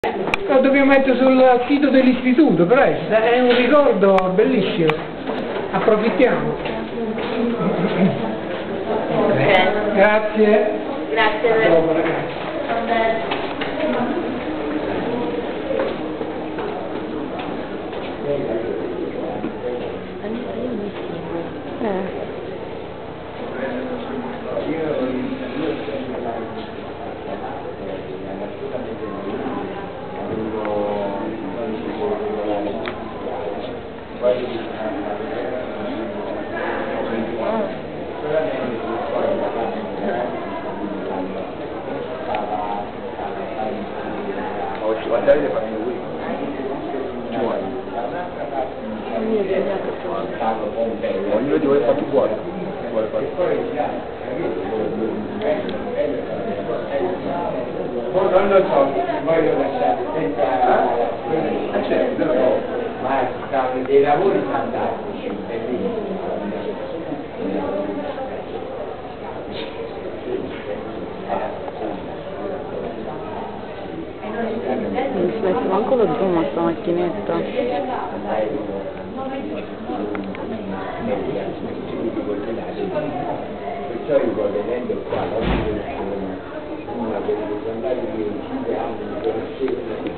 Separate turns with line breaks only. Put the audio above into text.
Lo dobbiamo mettere sul sito dell'istituto, però è un ricordo bellissimo. Approfittiamo.
Ok.
Grazie.
Grazie.
Dopo, ragazzi.
Oggi guardate le faccio qui. Ognuno di voi è fatto buono.
Non lo so, voglio lasciare senza...
Certo,
ma stavano dei lavori fantastici, bellissimi.
Non si mette manco lo zoom a sta macchinetta.
Perciò io sto vedendo qua, una delle andate di 5 anni,